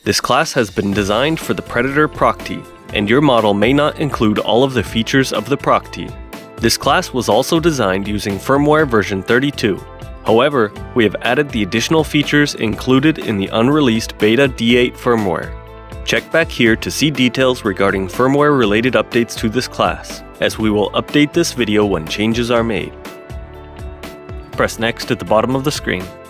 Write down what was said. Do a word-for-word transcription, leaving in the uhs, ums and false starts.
This class has been designed for the Predator Procti, and your model may not include all of the features of the Procti. This class was also designed using firmware version thirty-two. However, we have added the additional features included in the unreleased Beta D eight firmware. Check back here to see details regarding firmware-related updates to this class, as we will update this video when changes are made. Press Next at the bottom of the screen.